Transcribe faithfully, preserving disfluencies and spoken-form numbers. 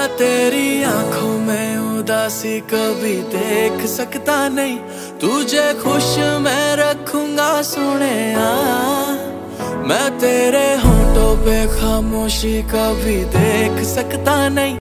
मैं तेरी आंखों में उदासी कभी देख सकता नहीं, तुझे खुश मैं रखूंगा सोनिया। मैं तेरे होठों पे खामोशी कभी देख सकता नहीं।